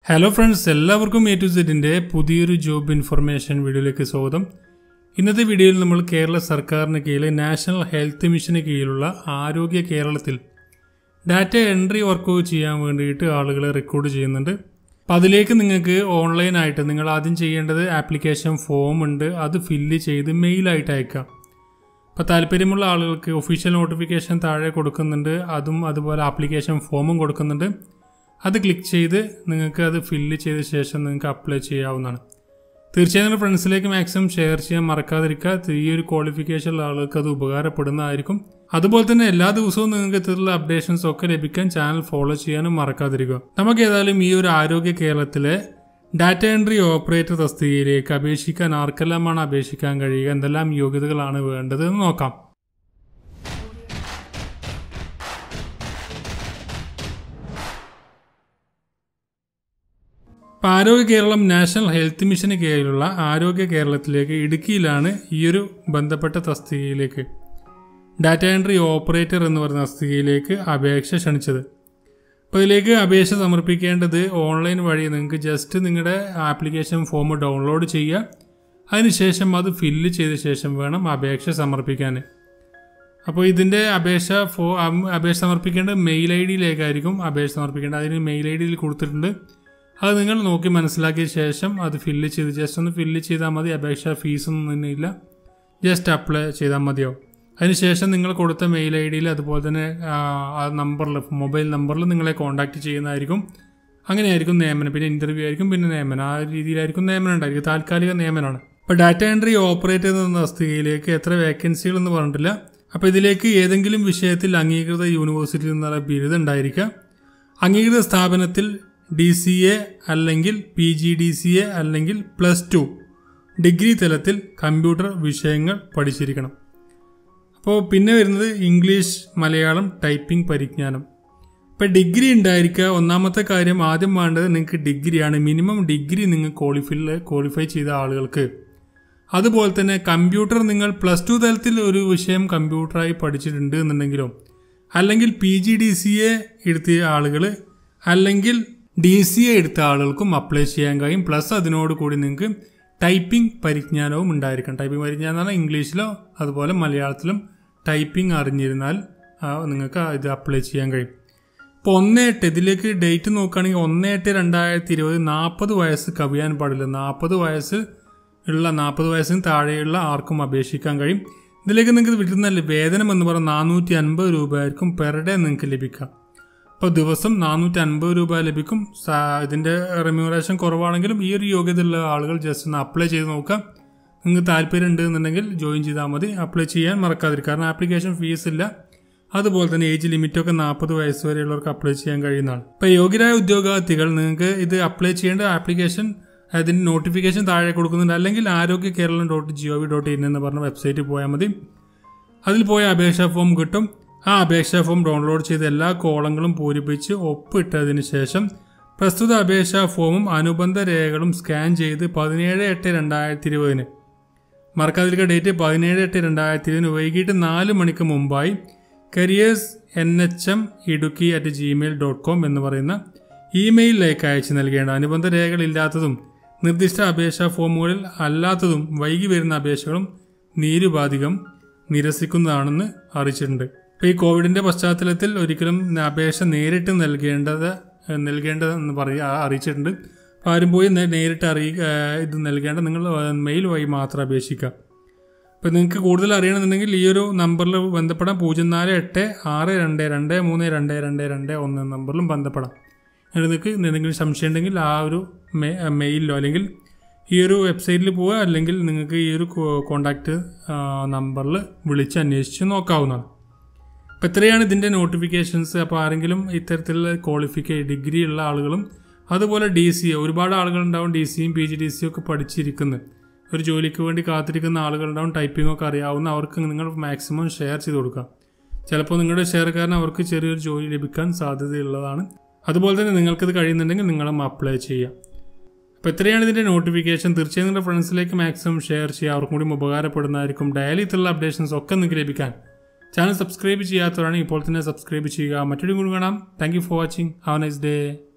Hello friends, എല്ലാവർക്കും A to Zന്റെ പുതിയൊരു ജോബ് ഇൻഫർമേഷൻ വീഡിയോയിലേക്ക് സ്വാഗതം. ഇന്നത്തെ വീഡിയോയിൽ നമ്മൾ കേരള സർക്കാരിന് കീഴിലെ നാഷണൽ ഹെൽത്ത് മിഷന് കീഴിലുള്ള ആരോഗ്യ കേരളത്തിൽ ഡാറ്റ എൻട്രി വർക്ക് ചെയ്യാൻ വേണ്ടിയിട്ട് ആളുകളെ റിക്രൂട്ട് ചെയ്യുന്നുണ്ട്. അപ്പോൾ അതിലേക്ക് നിങ്ങൾക്ക് ഓൺലൈനായിട്ട് നിങ്ങൾ ആദ്യം ചെയ്യേണ്ടത് ആപ്ലിക്കേഷൻ ഫോം ഉണ്ട്, അത് ഫില്ല് ചെയ്ത് മെയിലായിട്ട് അയക്കാം. അപ്പോൾ താല്പര്യമുള്ള ആളുകൾക്ക് ഒഫീഷ്യൽ നോട്ടിഫിക്കേഷൻ താഴെ കൊടുക്കുന്നുണ്ട്, അതുപോലെ ആപ്ലിക്കേഷൻ ഫോമും കൊടുക്കുന്നുണ്ട്. അത് ക്ലിക്ക് ചെയ്ത് നിങ്ങൾക്ക് അത് ഫില്ല് ചെയ്ത ശേഷം നിങ്ങൾക്ക് അപ്ലൈ ചെയ്യാവുന്നതാണ്. തീർച്ചയായും നിങ്ങളുടെ ഫ്രണ്ട്സിലേക്ക് മാക്സിമം ഷെയർ ചെയ്യാൻ മറക്കാതിരിക്കുക. ഈ ഒരു ക്വാളിഫിക്കേഷനുള്ള ആളുകൾക്ക് അത് ഉപകാരപ്പെടുന്നതായിരിക്കും. അതുപോലെ തന്നെ എല്ലാ ദിവസവും നിങ്ങൾക്ക് ഇത്തരത്തിലുള്ള അപ്ഡേഷൻസ് ഒക്കെ ലഭിക്കാൻ ചാനൽ ഫോളോ ചെയ്യാനും മറക്കാതിരിക്കുക. നമുക്ക് ഏതായാലും ഈ ഒരു ആരോഗ്യ കേരളത്തിലെ ഡാറ്റ എൻട്രി ഓപ്പറേറ്റർ തസ്തികയിലേക്ക് അപേക്ഷിക്കാൻ ആർക്കെല്ലാമാണ് അപേക്ഷിക്കാൻ കഴിയുക, എന്തെല്ലാം യോഗ്യതകളാണ് വേണ്ടത് എന്ന് നോക്കാം. ഇപ്പോൾ ആരോഗ്യ കേരളം നാഷണൽ ഹെൽത്ത് മിഷന് കീഴിലുള്ള ആരോഗ്യ കേരളത്തിലേക്ക് ഇടുക്കിയിലാണ് ഈ ഒരു ബന്ധപ്പെട്ട തസ്തികയിലേക്ക് ഡാറ്റ എൻട്രി ഓപ്പറേറ്റർ എന്ന് പറയുന്ന തസ്തികയിലേക്ക് അപേക്ഷ ക്ഷണിച്ചത്. അപ്പോൾ ഇതിലേക്ക് അപേക്ഷ സമർപ്പിക്കേണ്ടത് ഓൺലൈൻ വഴി നിങ്ങൾക്ക് ജസ്റ്റ് നിങ്ങളുടെ ആപ്ലിക്കേഷൻ ഫോം ഡൗൺലോഡ് ചെയ്യുക. അതിനുശേഷം അത് ഫില്ല് ചെയ്ത ശേഷം വേണം അപേക്ഷ സമർപ്പിക്കാൻ. അപ്പോൾ ഇതിൻ്റെ അപേക്ഷ സമർപ്പിക്കേണ്ടത് മെയിൽ ഐ ഡിയിലേക്കായിരിക്കും അപേക്ഷ സമർപ്പിക്കേണ്ടത്. അതിന് മെയിൽ ഐ ഡിയിൽ കൊടുത്തിട്ടുണ്ട്. അത് നിങ്ങൾ നോക്കി മനസ്സിലാക്കിയ ശേഷം അത് ഫില്ല് ചെയ്ത് ജസ്റ്റ് ഒന്ന് ഫില്ല് ചെയ്താൽ മതി. അപേക്ഷ ഫീസൊന്നും തന്നെയില്ല, ജസ്റ്റ് അപ്ലൈ ചെയ്താൽ മതിയോ. അതിനുശേഷം നിങ്ങൾ കൊടുത്ത മെയിൽ ഐ ഡിയിൽ അതുപോലെ തന്നെ ആ നമ്പറിൽ മൊബൈൽ നമ്പറിൽ നിങ്ങളെ കോൺടാക്റ്റ് ചെയ്യുന്നതായിരിക്കും. അങ്ങനെയായിരിക്കും നിയമനം. പിന്നെ ഇൻ്റർവ്യൂ ആയിരിക്കും, പിന്നെ നിയമനം. ആ രീതിയിലായിരിക്കും നിയമനം ഉണ്ടായിരിക്കും. താൽക്കാലിക നിയമനമാണ്. ഇപ്പോൾ ഡാറ്റ എൻട്രി ഓപ്പറേറ്റർ എന്ന തസ്തികയിലേക്ക് എത്ര വേക്കൻസികളെന്ന് പറഞ്ഞിട്ടില്ല. അപ്പോൾ ഇതിലേക്ക് ഏതെങ്കിലും വിഷയത്തിൽ അംഗീകൃത യൂണിവേഴ്സിറ്റിയിൽ നിന്നുള്ള ബിരുദം ഉണ്ടായിരിക്കുക. അംഗീകൃത സ്ഥാപനത്തിൽ DCA അല്ലെങ്കിൽ PGDCA അല്ലെങ്കിൽ +2 ഡിഗ്രി തലത്തിൽ കമ്പ്യൂട്ടർ വിഷയങ്ങൾ പഠിച്ചിരിക്കണം. അപ്പോൾ പിന്നെ വരുന്നത് ഇംഗ്ലീഷ്, മലയാളം, ടൈപ്പിംഗ് പരിജ്ഞാനം. ഇപ്പോൾ ഡിഗ്രി ഉണ്ടായിരിക്കുക. ഒന്നാമത്തെ കാര്യം, ആദ്യം വേണ്ടത് നിങ്ങൾക്ക് ഡിഗ്രിയാണ്. മിനിമം ഡിഗ്രി നിങ്ങൾ ക്വാളിഫൈ ചെയ്ത ആളുകൾക്ക്. അതുപോലെ തന്നെ കമ്പ്യൂട്ടർ നിങ്ങൾ +2 തലത്തിൽ ഒരു വിഷയം കമ്പ്യൂട്ടറായി പഠിച്ചിട്ടുണ്ട് എന്നുണ്ടെങ്കിലോ, അല്ലെങ്കിൽ PGDCA എടുത്ത ആളുകൾ അല്ലെങ്കിൽ DCA എടുത്ത ആളുകൾക്കും അപ്ലൈ ചെയ്യാൻ കഴിയും. പ്ലസ് അതിനോട് കൂടി നിങ്ങൾക്ക് ടൈപ്പിംഗ് പരിജ്ഞാനവും ഉണ്ടായിരിക്കണം. ടൈപ്പിംഗ് പരിജ്ഞാനം എന്ന് പറഞ്ഞാൽ ഇംഗ്ലീഷിലോ അതുപോലെ മലയാളത്തിലും ടൈപ്പിംഗ് അറിഞ്ഞിരുന്നാൽ നിങ്ങൾക്ക് ഇത് അപ്ലൈ ചെയ്യാൻ കഴിയും. ഇപ്പോൾ 1/8 ഇതിലേക്ക് ഡേറ്റ് നോക്കുകയാണെങ്കിൽ 1/8/2020 40 വയസ്സ് കവിയാൻ പാടില്ല. 40 വയസ്സിന് താഴെയുള്ള ആർക്കും അപേക്ഷിക്കാൻ കഴിയും. ഇതിലേക്ക് നിങ്ങൾക്ക് കിട്ടുന്ന വേതനം എന്ന് പറഞ്ഞാൽ 450 രൂപ ആയിരിക്കും പെർ ഡേ നിങ്ങൾക്ക് ലഭിക്കാം. അപ്പോൾ ദിവസം 450 രൂപ ലഭിക്കും. ഇതിൻ്റെ റെമ്യൂണറേഷൻ കുറവാണെങ്കിലും ഈ ഒരു യോഗ്യതയുള്ള ആളുകൾ ജസ്റ്റ് ഒന്ന് അപ്ലൈ ചെയ്ത് നോക്കാം. നിങ്ങൾക്ക് താല്പര്യം ഉണ്ട് എന്നുണ്ടെങ്കിൽ ജോയിൻ ചെയ്താൽ മതി. അപ്ലൈ ചെയ്യാൻ മറക്കാതിരിക്കും. കാരണം ആപ്ലിക്കേഷൻ ഫീസ് ഇല്ല. അതുപോലെ തന്നെ ഏജ് ലിമിറ്റൊക്കെ 40 വയസ്സ് വരെയുള്ളവർക്ക് അപ്ലൈ ചെയ്യാൻ കഴിയുന്നതാണ്. ഇപ്പോൾ യോഗ്യരായ ഉദ്യോഗാർത്ഥികൾ നിങ്ങൾക്ക് ഇത് അപ്ലൈ ചെയ്യേണ്ട ആപ്ലിക്കേഷൻ അതിൻ്റെ നോട്ടിഫിക്കേഷൻ താഴെ കൊടുക്കുന്നുണ്ട്. അല്ലെങ്കിൽ arogyakeeralam.gov.in എന്ന് പറഞ്ഞ വെബ്സൈറ്റിൽ പോയാൽ മതി. അതിൽ പോയ അപേക്ഷാ ഫോം കിട്ടും. ആ അപേക്ഷാ ഫോം ഡൗൺലോഡ് ചെയ്ത് എല്ലാ കോളങ്ങളും പൂരിപ്പിച്ച് ഒപ്പിട്ടതിന് ശേഷം പ്രസ്തുത അപേക്ഷാ ഫോമും അനുബന്ധ രേഖകളും സ്കാൻ ചെയ്ത് 17/8/2020 മറക്കാതിരിക്കുക. ഡേറ്റ് 17/8/2020 വൈകിട്ട് 4 മണിക്ക് മുമ്പായി careers@nhmiduki@gmail.com എന്ന് പറയുന്ന ഇമെയിലിലേക്ക് അയച്ചു നൽകേണ്ട അനുബന്ധ രേഖകളില്ലാത്തതും നിർദ്ദിഷ്ട അപേക്ഷാ ഫോമുകളിൽ അല്ലാത്തതും വൈകി വരുന്ന അപേക്ഷകളും നിരുപാധികം നിരസിക്കുന്നതാണെന്ന് അറിയിച്ചിട്ടുണ്ട്. ഇപ്പോൾ ഈ കോവിഡിൻ്റെ പശ്ചാത്തലത്തിൽ ഒരിക്കലും അപേക്ഷ നേരിട്ട് നൽകേണ്ടതെന്ന് അറിയിച്ചിട്ടുണ്ട്. അപ്പോൾ ആരും പോയി നേരിട്ട് ഇത് നൽകേണ്ട, നിങ്ങൾ മെയിൽ വഴി മാത്രം അപേക്ഷിക്കുക. അപ്പോൾ നിങ്ങൾക്ക് കൂടുതൽ അറിയണമെന്നുണ്ടെങ്കിൽ ഈ ഒരു നമ്പറിൽ ബന്ധപ്പെടാം. 048622232221 നമ്പറിലും ബന്ധപ്പെടാം. നിങ്ങൾക്ക് എന്തെങ്കിലും സംശയം ഉണ്ടെങ്കിൽ ആ ഒരു മെയിലിലോ അല്ലെങ്കിൽ ഈ ഒരു വെബ്സൈറ്റിൽ പോവുക, അല്ലെങ്കിൽ നിങ്ങൾക്ക് ഈ ഒരു കോൺടാക്റ്റ് നമ്പറിൽ വിളിച്ച് അന്വേഷിച്ച് നോക്കാവുന്നതാണ്. അപ്പോൾ ഇത്രയാണ് ഇതിൻ്റെ നോട്ടിഫിക്കേഷൻസ്. അപ്പോൾ ആരെങ്കിലും ഇത്തരത്തിലുള്ള ഡിഗ്രി ഉള്ള ആളുകളും അതുപോലെ DCA ഒരുപാട് ആളുകളുണ്ടാവും. DCയും PGDCയും ഒക്കെ പഠിച്ചിരിക്കുന്നത്, ഒരു ജോലിക്ക് വേണ്ടി കാത്തിരിക്കുന്ന ആളുകളുണ്ടാവും. ടൈപ്പിംഗ് ഒക്കെ അറിയാവുന്ന അവർക്ക് നിങ്ങൾ മാക്സിമം ഷെയർ ചെയ്ത് കൊടുക്കുക. ചിലപ്പോൾ നിങ്ങളുടെ ഷെയർ കാരണം അവർക്ക് ചെറിയൊരു ജോലി ലഭിക്കാൻ സാധ്യതയുള്ളതാണ്. അതുപോലെ തന്നെ നിങ്ങൾക്കത് കഴിയുന്നുണ്ടെങ്കിൽ നിങ്ങളും അപ്ലൈ ചെയ്യുക. അപ്പോൾ ഇത്രയാണ് ഇതിൻ്റെ നോട്ടിഫിക്കേഷൻ. തീർച്ചയായും നിങ്ങളുടെ ഫ്രണ്ട്സിലേക്ക് മാക്സിമം ഷെയർ ചെയ്യുക. അവർക്കും കൂടി ഉപകാരപ്പെടുന്നതായിരിക്കും. ഡെയിലി ഇത്തരത്തിലുള്ള അപ്ഡേഷൻസ് ഒക്കെ നിങ്ങൾക്ക് ലഭിക്കാൻ ചാനൽ സബ്സ്ക്രൈബ് ചെയ്യാത്തവരാണെങ്കിൽ ഇപ്പോൾ തന്നെ സബ്സ്ക്രൈബ് ചെയ്യുക. മറ്റൊരു കൂടി കാണാം. Thank you for watching. Have a nice day.